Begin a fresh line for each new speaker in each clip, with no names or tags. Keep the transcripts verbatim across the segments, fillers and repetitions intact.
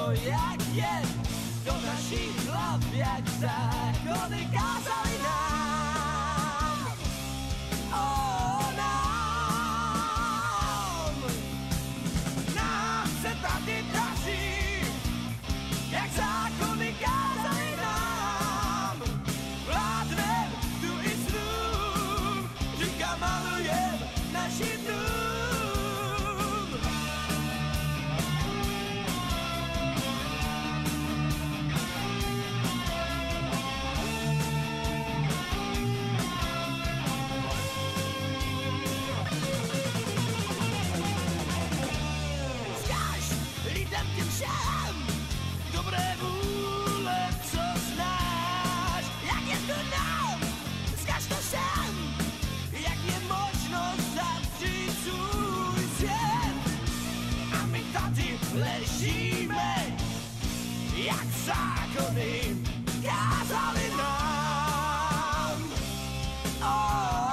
to, jak je, do našich hlav, jak zákony kázali nám. O, nám, nám se tady daří, jak zákony kázali nám. Vládnem tu i snům, říkám, malujem naši dům. Všem dobré vůle, co znáš, jak je to nám, zkaž to sem, jak je možno zavřít svůj svět. A my tady ležíme, jak zákony kázali nám. O,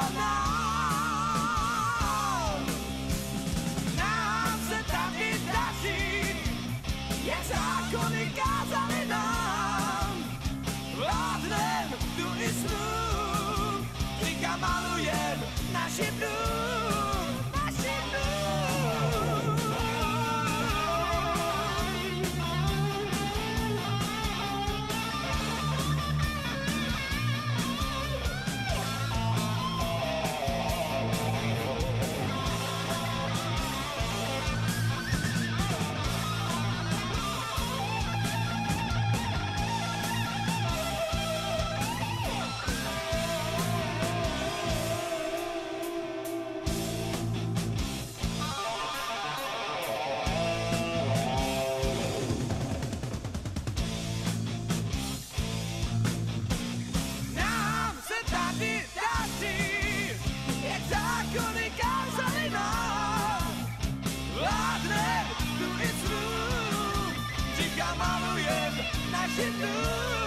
nám, nám se tady daří, jak zákony kázali nám. Vládnem tu i snům, říkám, malujem naši dům, naši dům. Zákony kázali nám, vládnem tu i snům, říkám, malujem naši dům.